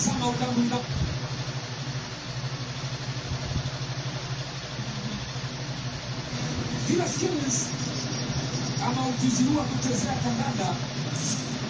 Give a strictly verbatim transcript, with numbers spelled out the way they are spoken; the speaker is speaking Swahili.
tazama udamwina vila skills ama ujuzi huu wa kuchezea kandanda